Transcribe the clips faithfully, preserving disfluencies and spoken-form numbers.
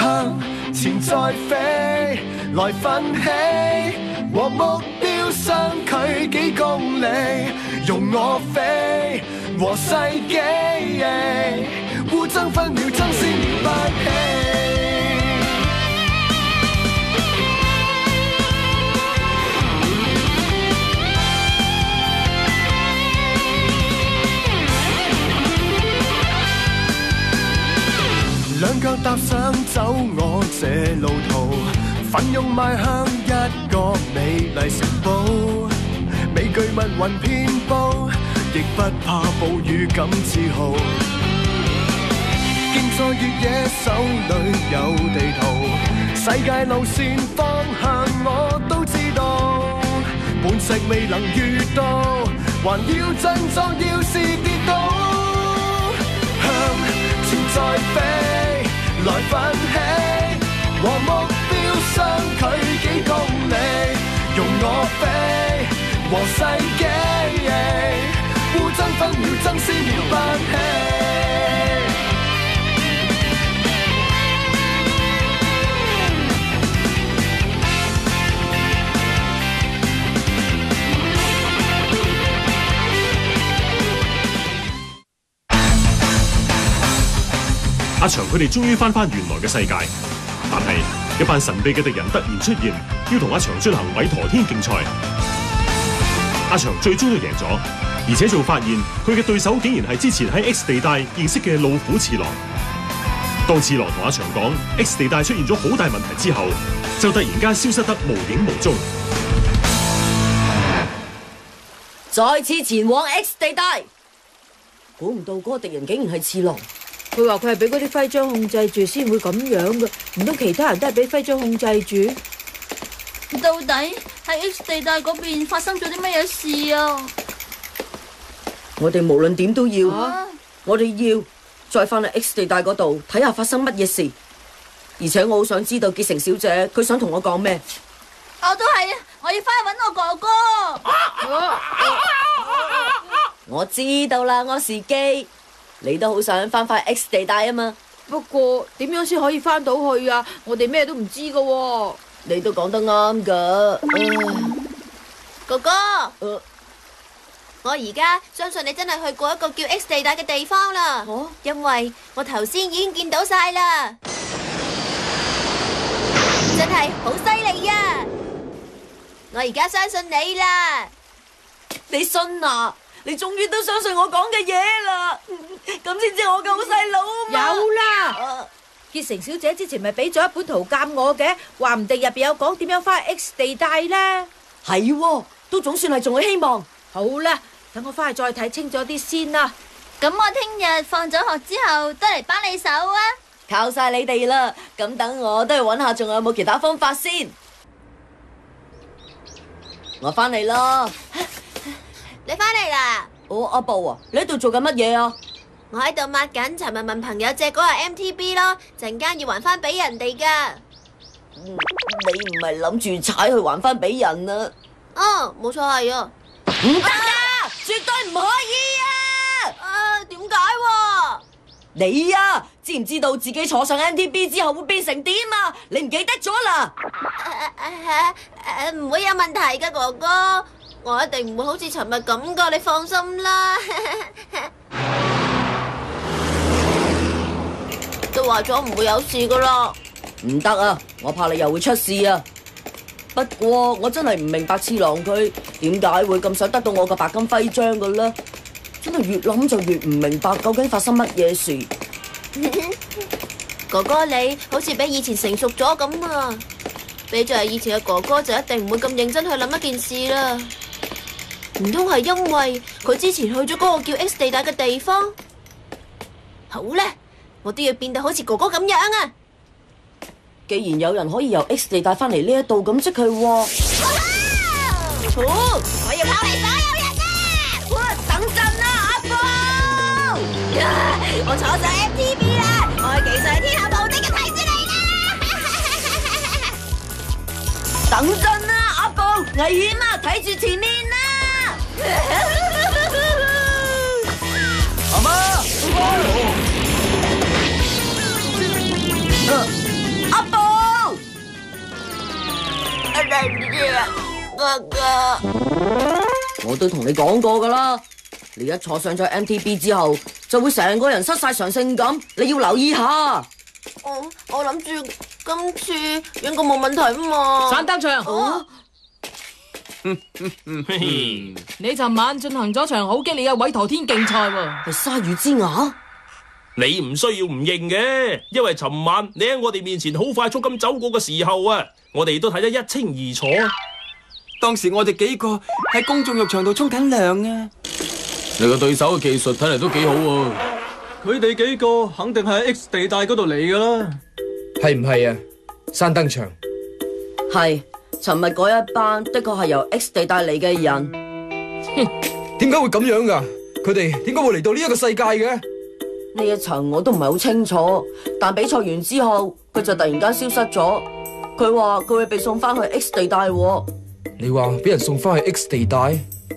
向前再飛，來奮起，和目標相距幾公里，容我飛和世紀，互爭分秒爭先不棄。兩腳踏上走我這路途，奮勇邁向一個美麗城堡，美句密雲遍佈，亦不怕暴雨感自豪。競賽越野手裏有地圖，世界路線方向我都知道，磐石未能遇到，還要振作，要是跌倒，向前再飛。來奮起，和目標相距幾公里，容我飛和世紀，互爭分秒爭先不棄。 阿祥佢哋終於翻返原來嘅世界，但係一班神秘嘅敵人突然出現，要同阿祥進行韋陀天競賽。阿祥最終都贏咗，而且仲發現佢嘅對手竟然係之前喺 X 地帶認識嘅老虎次郎。當次郎同阿祥講 X 地帶出現咗好大問題之後，就突然間消失得無影無蹤。 再次前往 X 地帶，估唔到嗰個敵人竟然係次郎。 佢話佢係俾嗰啲徽章控制住先會咁樣嘅，唔通其他人都係俾徽章控制住？ 到底喺 X 地帶嗰邊發生咗啲乜嘢事啊？ 我哋無論點都要， 啊、 我哋要再翻去 X 地帶嗰度睇下發生乜嘢事，而且我好想知道結成小姐佢想同我講咩。 我都係啊，我要翻去搵我哥哥。啊啊啊啊、我知道啦，柯士基。你都好想翻返 X 地帶啊嘛？ 不過點樣先可以翻到去啊？我哋咩都唔知噶、啊。 你都講得啱噶， 哥哥。 呃、 我而家相信你真係去過一個叫 X 地帶嘅地方啦。 哦、 因為我頭先已經見到晒啦，真係好犀利啊！我而家相信你啦。 你信啊？你終於都相信我講嘅嘢啦，咁先知我嘅好細佬啊嘛！ 有啦，結成小姐之前咪俾咗一本圖鑑我嘅，話唔定入邊有講點樣翻去 X 地帶咧。 係，都總算係仲有希望。 好啦，等我翻去再睇清楚啲先啦。 咁我聽日放咗學之後都嚟幫你手啊！ 靠晒你哋啦，咁等我都去揾下仲有冇其他方法先。我翻嚟啦。 你翻嚟啦？ 哦，阿布啊，你喺度做緊乜嘢啊？ 我喺度抹緊尋日問朋友借嗰個 M T B 咯，陣間要還翻俾人哋噶。 你唔係諗住踩去還翻俾人啊？ 哦，冇錯係啊。 唔得噶，絕對唔可以啊！ 啊，點解？ 你啊，知唔知道自己坐上 M T B 之後會變成點啊？你唔記得咗啦？ 誒誒誒，唔會有問題噶，哥哥。我一定唔會好似尋日咁噶，你放心啦。都話咗唔會有事噶啦。 唔得啊，我怕你又會出事啊。不過我真係唔明白次郎佢點解會咁想得到我個白金徽章噶啦。真係越諗就越唔明白究竟發生乜嘢事。 哥哥你好似比以前成熟咗咁啊！比著係以前嘅哥哥就一定唔會咁認真去諗一件事啦。唔通係因為佢之前去咗嗰個叫 X 地帶嘅地方？好咧，我都要變到好似哥哥咁樣啊！ 既然有人可以由 X 地帶翻嚟呢一度，咁即係話， 好，我要拋離所有人啊！哇，等陣啦，阿布！我坐上 M T B 啦，我係技術天下無敵嘅提子嚟啦！ 等陣啦，阿布，危險啊，睇住前面啦！ 阿媽， 啊哥哥， 我都同你講過噶啦，你一坐上咗 M T B 之後，就會成個人失晒常性咁，你要留意下。 我我諗住今次應該冇問題啊嘛。 散燈場， 哦你尋晚進行咗場好激烈嘅韋陀天競賽喎。 係鯊魚之牙？ 你唔需要唔認嘅，因為尋晚你喺我哋面前好快速咁走過嘅時候啊，我哋都睇得一清二楚。 當時我哋幾個喺公眾浴場度沖緊涼啊！ 你個對手嘅技術睇嚟都幾好喎。 佢哋幾個肯定係喺 X 地帶嗰度嚟噶啦。 係唔係啊？山燈場係，尋日嗰一班的確係由 X 地帶嚟嘅人。 點解會咁樣噶？佢哋點解會嚟到呢一個世界嘅？ 呢一場我都唔係好清楚，但比賽完之後，佢就突然間消失咗。佢話佢會被送翻去 X 地帶喎。 你話俾人送翻去 X 地帶？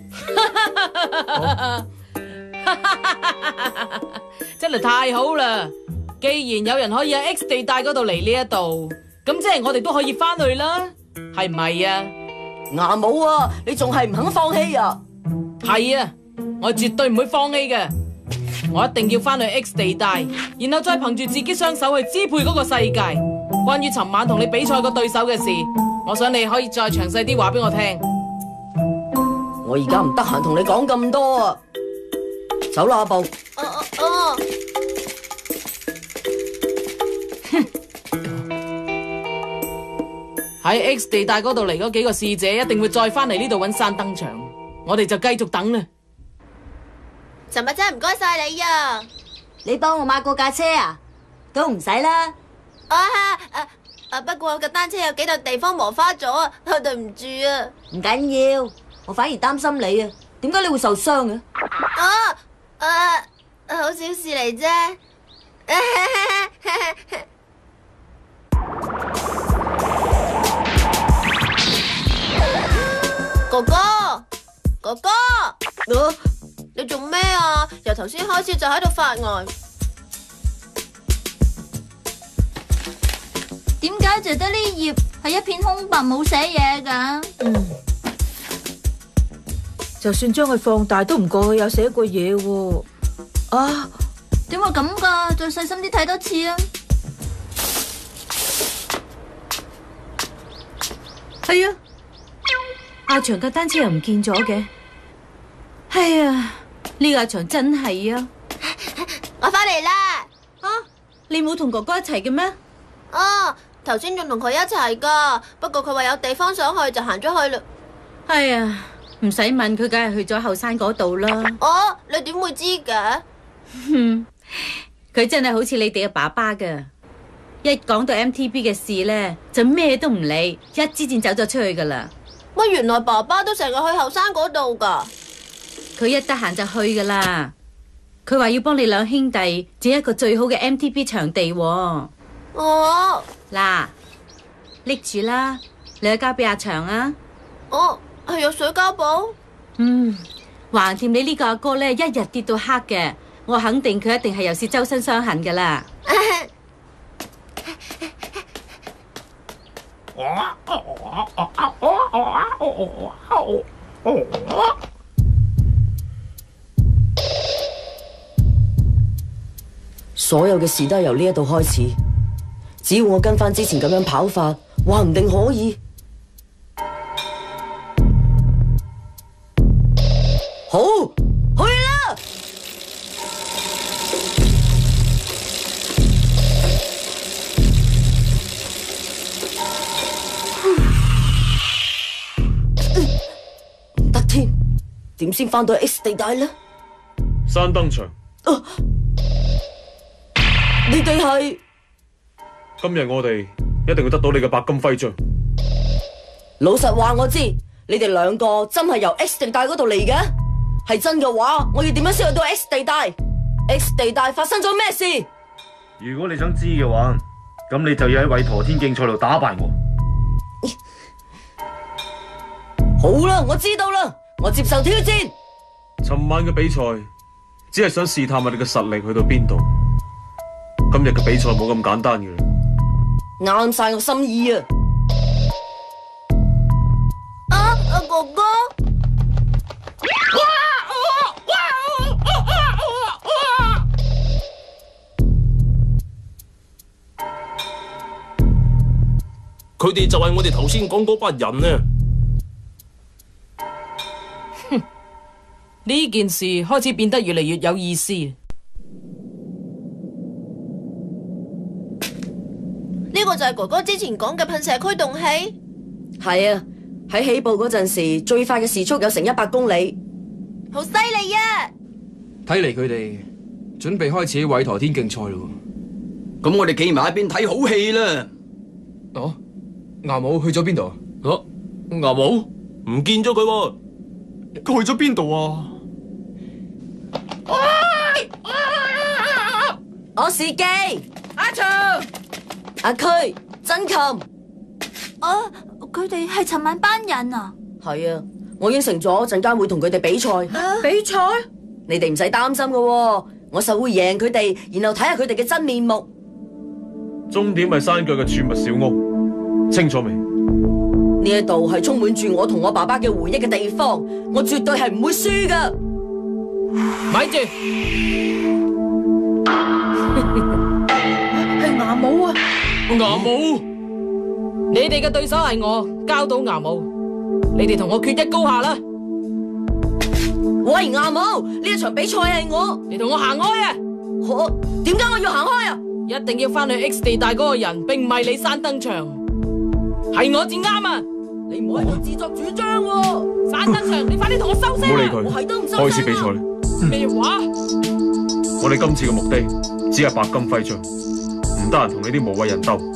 真係太好啦！既然有人可以喺 X 地帶嗰度嚟呢一度，咁即係我哋都可以翻去啦，係唔係啊？ 牙冇啊！你仲係唔肯放棄啊？ 係啊，我絕對唔會放棄嘅，我一定要翻去 X 地帶，然後再憑住自己雙手去支配嗰個世界。關於尋晚同你比賽個對手嘅事，我想你可以再詳細啲話俾我聽。 我而家唔得閒同你講咁多啊！走啦，阿布。 哦哦哦！ 喺 X 地帶嗰度嚟嗰幾個使者一定會再翻嚟呢度揾山燈場，我哋就繼續等啦。 尋日真係唔該晒你啊！ 你幫我買過架車啊？都唔使啦。 啊啊啊！不過架單車有幾笪地方磨花咗啊，對唔住啊。 唔緊要，我反而擔心你啊。點解你會受傷嘅？ 啊啊！好小事嚟啫。哥哥，哥哥， 啊、 你做咩啊？由頭先開始就喺度發呆。 點解就得呢頁係一片空白冇寫嘢㗎？ 嗯，就算將佢放大都唔過去有寫過嘢喎。啊， 點會咁㗎？再細心啲睇多次啊！ 係啊，阿祥嘅單車又唔見咗嘅。係啊，呢個阿祥真係啊！ 我翻嚟啦！ 啊，你冇同哥哥一齊嘅咩？ 哦，頭先仲同佢一齊噶，不過佢話有地方想去就行咗去啦。 係啊，唔使問佢，梗係去咗後山嗰度啦。 哦，你點會知嘅？ 哼，佢真係好似你哋嘅爸爸噶，一講到 M T B 嘅事咧，就咩都唔理，一支箭走咗出去噶啦。 乜原來爸爸都成日去後山嗰度噶？ 佢一得閒就去噶啦。佢話要幫你兩兄弟整一個最好嘅 M T B 場地喎。 哦， 嗱，拎住啦，你去交俾阿祥啊。 哦，係有水膠布。 嗯，橫掂你呢個阿哥咧，一日跌到黑嘅，我肯定佢一定係又是周身傷痕噶啦。 所有嘅事都係由呢一度開始，只要我跟翻之前咁樣跑法，話唔定可以。好，去啦！唔得添，點先翻到 X 地帶呢？ 山燈場。 啊，你哋係？ 今日我哋一定要得到你嘅白金徽章。 老實話我知，你哋兩個真係由 X 地帶嗰度嚟嘅。係真嘅話，我要點樣先去到 X 地帶 ？X 地帶發生咗咩事？ 如果你想知嘅話，咁你就要喺韋陀天競賽度打敗我。 好啦，我知道啦，我接受挑戰。 尋晚嘅比賽只係想試探下你嘅實力去到邊度。今日嘅比賽冇咁簡單嘅。 啱晒我心意啊！ 哥哥。 佢哋就係我哋頭先講嗰班人呢。 哼，呢件事開始變得越嚟越有意思。 呢個就係哥哥之前講嘅噴射驅動器。 係啊，喺起步嗰陣時，最快嘅時速有成一百公里， 好犀利啊！ 睇嚟佢哋準備開始韋陀天競賽咯。 咁我哋企埋一邊睇好戲啦。 哦，牙母去咗邊度啊？ 哦，牙母唔見咗佢喎， 佢去咗邊度啊？ 我是基， 阿長、 阿區、真琴。 啊，佢哋係尋晚班人啊？ 係啊，我應承咗陣間會同佢哋比賽。 比賽？ 你哋唔使擔心噶，我實會贏佢哋，然後睇下佢哋嘅真面目。 終點係山腳嘅儲物小屋，清楚未？ 呢一度係充滿住我同我爸爸嘅回憶嘅地方，我絕對係唔會輸噶。 咪住， 係牙母啊！ 牙母，你哋嘅對手係我，交到牙母，你哋同我決一高下啦！ 喂，牙母，呢一場比賽係我， 你同我行開啊！ 我點解我要行開啊？ 一定要翻去 X 地帶嗰個人，並唔係你山登場，係我至啱啊！ 你唔可以自作主張喎！ 山登場，你快啲同我收聲！ 唔好理佢， 我係都唔收聲啊！ 開始比賽啦！ 咩話？ 我哋今次嘅目的只係白金徽章，唔得閒同你啲無謂人鬥。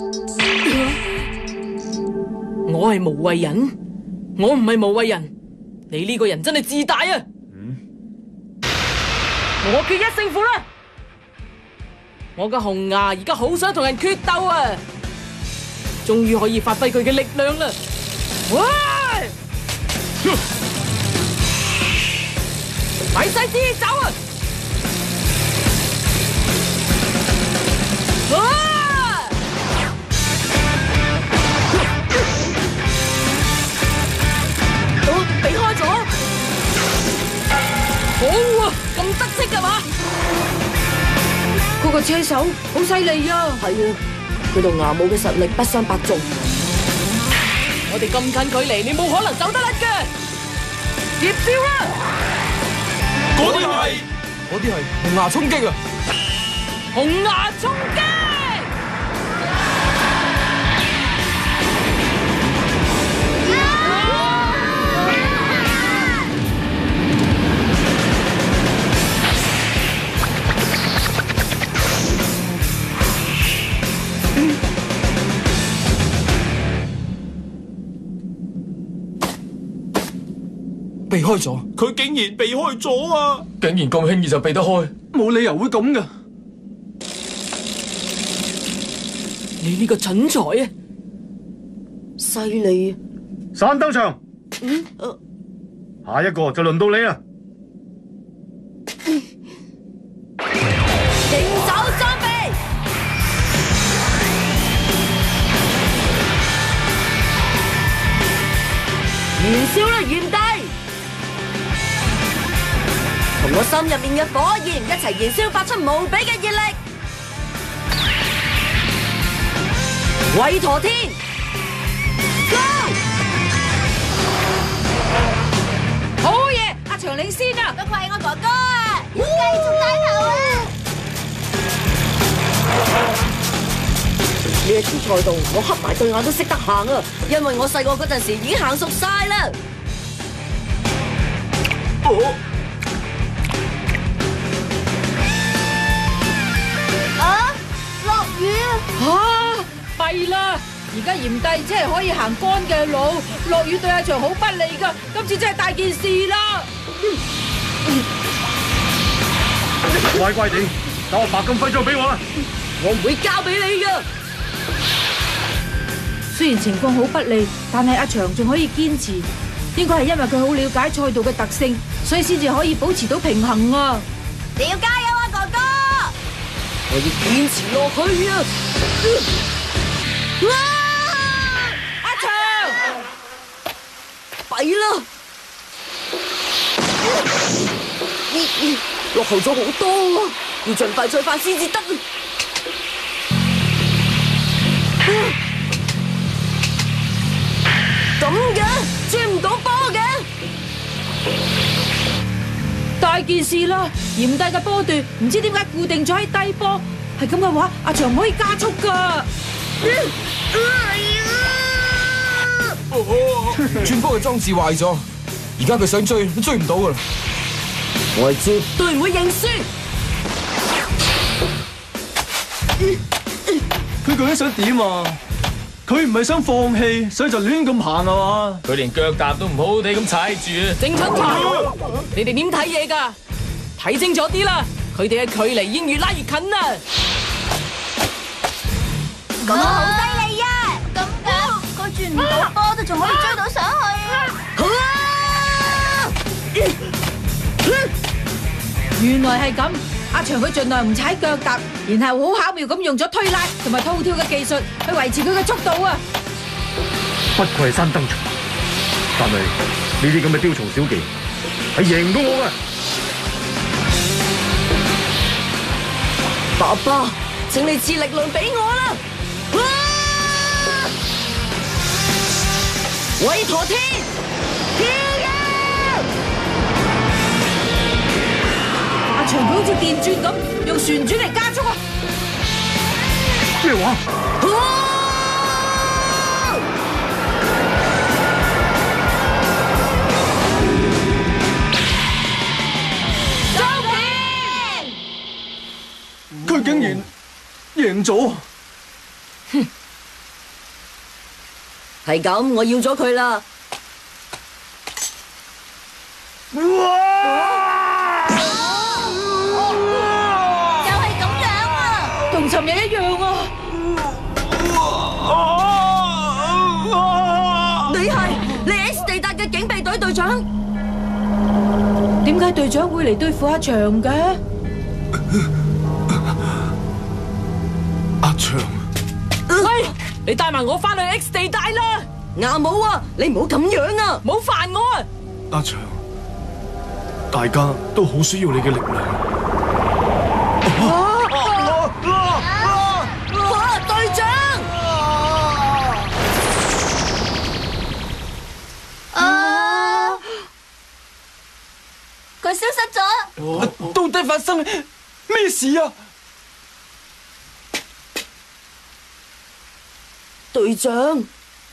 我係無謂人？我唔係無謂人，你呢個人真係自大啊！ 嗯， 我決一勝負啦！我嘅紅牙而家好想同人決鬥啊！終於可以發揮佢嘅力量啦！喂，咪使旨意走啊！啊！ 我避開咗， 好啊，咁得戚㗎嘛？ 嗰個車手好犀利啊！ 係啊，佢同牙母嘅實力不相伯仲。 我哋咁近距離，你冇可能走得甩嘅。接招啦！ 嗰啲係， 嗰啲係紅牙衝擊啊！ 紅牙衝擊！ 避開咗， 佢竟然避開咗啊！ 竟然咁輕易就避得開， 冇理由會咁噶。 你呢個蠢材啊！ 犀利啊！ 山登場， 嗯，呃、 下一個就輪到你啦！ 迎走裝備，燃燒啦原地！同我心入面嘅火焰一齊燃燒，發出無比嘅熱力。韋陀天 ，Go！ 好嘢，阿長領先啊！ 都怪我哥哥啊，要繼續帶頭啊！ 呢一條賽道，我黑埋對眼都識得行啊，因為我細個嗰陣時已經行熟晒啦。 哦啊！落雨啊！ 吓，弊啦！而家炎帝只係可以行乾嘅路，落雨對阿長好不利噶。今次真係大件事啦！ 乖乖地，等我白金徽章俾我啦！ 我唔會交俾你噶。 雖然情況好不利，但係阿長仲可以堅持，應該係因為佢好了解賽道嘅特性，所以先至可以保持到平衡啊！ 你要加油啊，哥哥！ 我要堅持落去啊！ 阿長， 弊啦！ 落後咗好多啊，要盡快追翻先至得。咁嘅追唔到波嘅， 大件事啦！炎帝嘅波段唔知點解固定咗喺低波，係咁嘅話，阿祥唔可以加速噶。 轉波嘅裝置壞咗，而家佢想追都追唔到噶啦。 我絕對唔會認輸。 佢究竟想點啊？佢唔係想放棄，所以就亂咁行啊嘛！ 佢連腳踏都唔好好地咁踩住啊！ 正春台，你哋點睇嘢㗎？睇清楚啲啦！佢哋嘅距離已經越拉越近啦！ 咁好犀利啊！咁樣佢轉唔到波都仲可以追到上去。 原來係咁，阿祥佢盡量唔踩腳踏，然後好巧妙咁用咗推拉同埋套跳嘅技術去維持佢嘅速度啊！ 不愧係山燈蟲，但係呢啲咁嘅雕蟲小技係贏唔到我嘅。爸爸，請你賜力量俾我啦！韋陀天，跳躍！阿祥佢好似電鑽咁，用旋轉嚟加速啊！ 咩話？ 佢竟然贏咗！ 哼，係咁，我要咗佢啦！ 同尋日一樣啊！ 你係你 X 地帶嘅警備隊隊長， 點解隊長會嚟對付阿祥嘅？ 阿祥， 喂，你帶埋我翻去 X 地帶啦！ 亞武啊，你唔好咁樣啊！ 唔好煩我啊！ 阿祥，大家都好需要你嘅力量。 隊長！ 啊！佢消失咗。 到底發生咩事啊？ 隊長！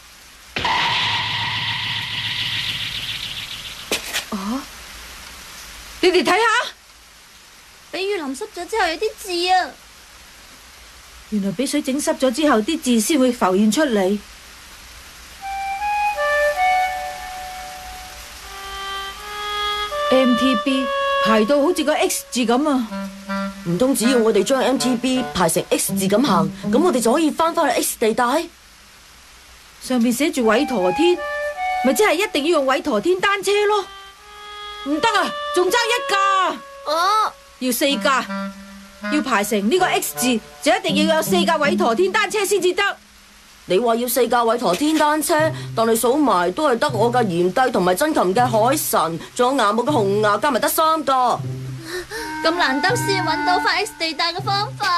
啊！你哋睇下， 俾雨淋濕咗之後有啲字啊！ 原來俾水整濕咗之後，啲字先會浮現出嚟。M T B 排到好似個 X 字咁啊！ 唔通只要我哋將 M T B 排成 X 字咁行，咁我哋就可以翻返去 X 地帶？ 上面寫住韋陀天，咪即係一定要用韋陀天單車咯？唔得啊，仲爭一架。 哦， 要四架。要排成呢個 X 字，就一定要有四架韋陀天單車先至得。 你話要四架韋陀天單車，但係數埋都係得我嘅炎帝同埋真琴嘅海神，仲有牙木嘅紅牙，加埋得三架。 咁難得先揾到翻 X 地帶嘅方法。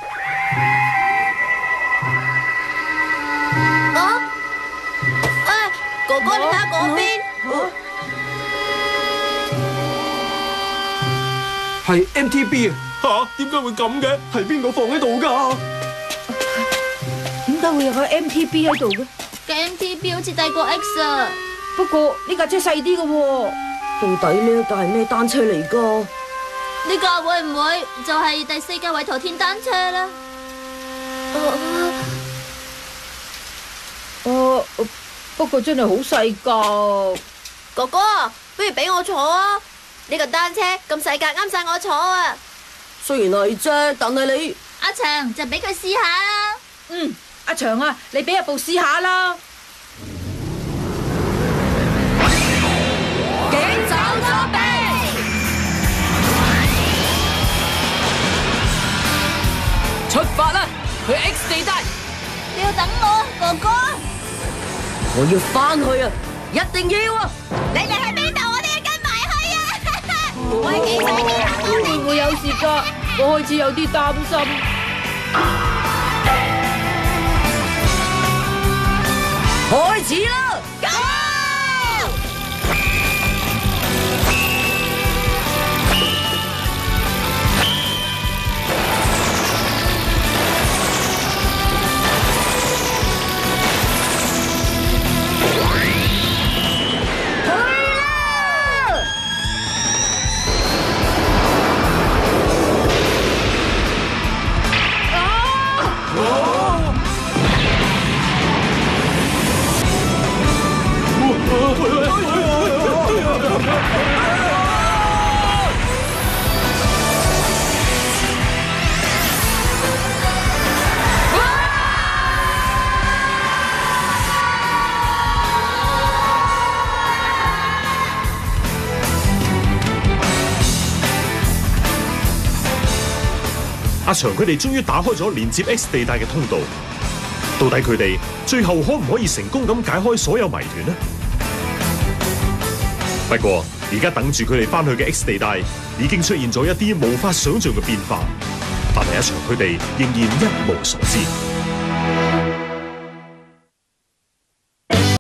啊！哎，哥哥，你睇下嗰邊。 係 M T B 啊！ 吓？點解會咁嘅？ 係邊個放喺度噶？ 點解會有個 M T B 喺度嘅？ 嘅 M T B 好似大過 X 啊！ 不過呢架車細啲嘅喎。 到底呢一架係咩單車嚟噶？ 呢架會唔會就係第四架韋陀天單車咧？ 哦，不過真係好細架。 哥哥，不如俾我坐啊！呢個單車咁細架，啱晒我坐啊！ 雖然係啫，但係你阿祥就俾佢試下啦。 嗯，阿祥啊，你俾阿部試下啦。 警走裝備， 出發啦，去 X 地帶。 你要等我，哥哥。 我要翻去啊，一定要啊！ 你哋喺邊度？我哋要跟埋去啊！ 會唔會有事㗎？我開始有啲擔心。 開始啦！ 阿祥佢哋終於打開咗連接 X 地帶嘅通道，到底佢哋最後可唔可以成功咁解開所有謎團呢？不過而家等住佢哋翻去嘅 X 地帶已經出現咗一啲無法想象嘅變化，但係阿祥佢哋仍然一無所知。